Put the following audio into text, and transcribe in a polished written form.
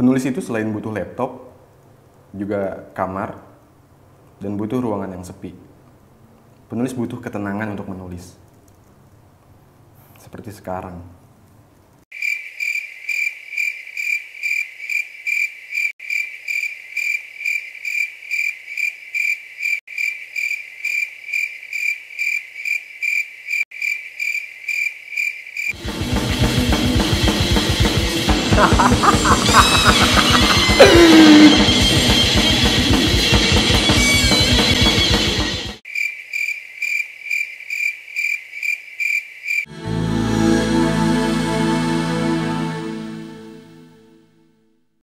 Penulis itu selain butuh laptop, juga kamar, dan butuh ruangan yang sepi. Penulis butuh ketenangan untuk menulis. Seperti sekarang.